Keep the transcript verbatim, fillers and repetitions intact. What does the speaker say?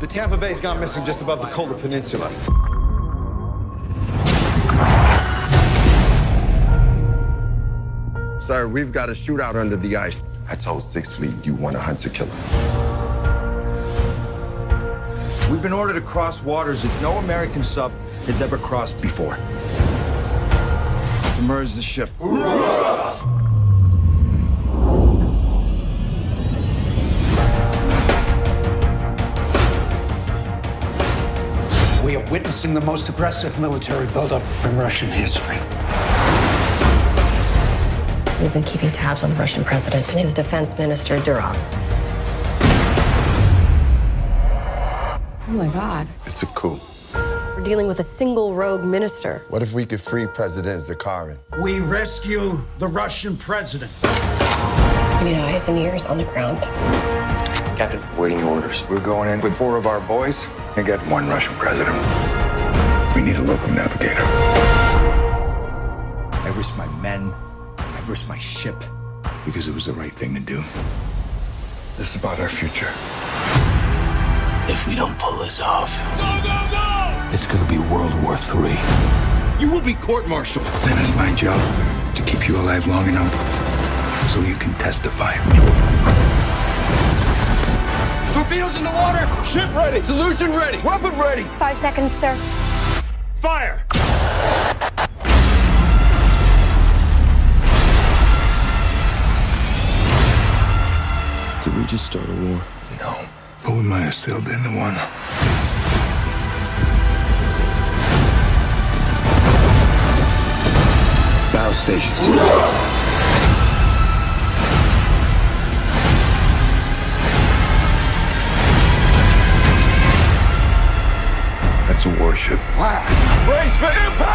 The Tampa Bay's gone missing just above the Kola Peninsula. Sir, we've got a shootout under the ice. I told Sixth Fleet you want a hunter-killer. We've been ordered to cross waters that no American sub has ever crossed before. Submerge the ship. Hoorah! We are witnessing the most aggressive military buildup in Russian history. We've been keeping tabs on the Russian president and his defense minister, Durov. Oh my God. It's a coup. We're dealing with a single rogue minister. What if we could free President Zakharin? We rescue the Russian president. We need eyes and ears on the ground. Captain, waiting orders. We're going in with four of our boys and get one Russian president. We need a local navigator. I risked my men. I risked my ship. Because it was the right thing to do. This is about our future. If we don't pull this off, Go, go, go! it's gonna be World War Three. You will be court-martialed. Then it's my job to keep you alive long enough so you can testify. Torpedoes in the water! Ship ready! Solution ready! Weapon ready! Five seconds, sir. Fire! Did we just start a war? No, but we might have sailed into one. Battle stations. That's a warship. Fire! Brace for impact!